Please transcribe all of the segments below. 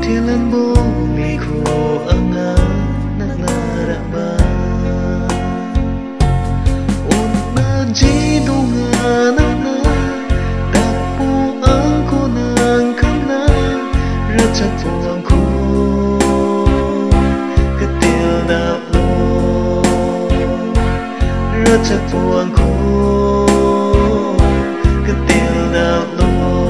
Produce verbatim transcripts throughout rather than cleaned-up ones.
Metilan bumi ku anga nangaraba Una jidunga nana Tapu angku nang kana Raja tuangku Ketil daplo Raja tuangku Ketil daplo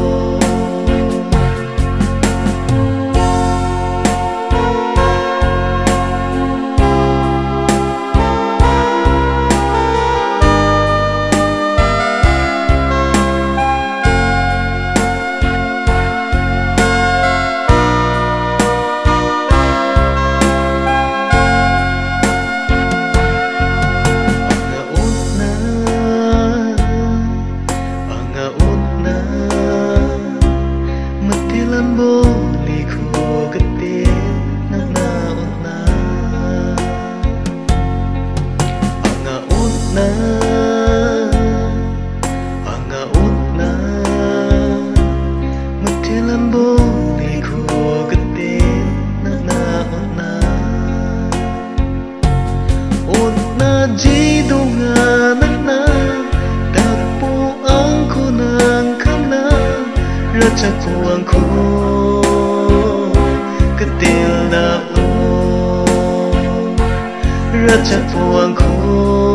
Jidunga nana Tapu angku nang kana Raja tuangku Ketil daplo Raja tuangku